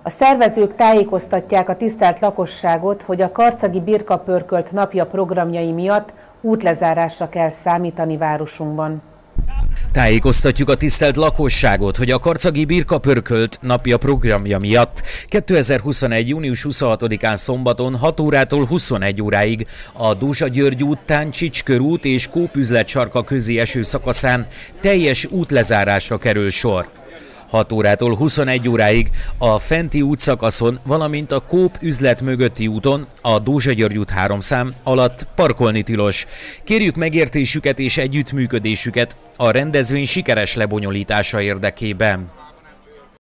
A szervezők tájékoztatják a tisztelt lakosságot, hogy a Karcagi Birka-pörkölt napja programjai miatt útlezárásra kell számítani városunkban. Tájékoztatjuk a tisztelt lakosságot, hogy a Karcagi Birka-pörkölt napja programja miatt 2021. június 26-án szombaton 6 órától 21 óráig a Dózsa György út, Táncsics körút és Kóp üzletsarka közi eső szakaszán teljes útlezárásra kerül sor. 6 órától 21 óráig a Fenti útszakaszon, valamint a Kóp üzlet mögötti úton, a Dózsa György út 3 szám alatt parkolni tilos. Kérjük megértésüket és együttműködésüket a rendezvény sikeres lebonyolítása érdekében.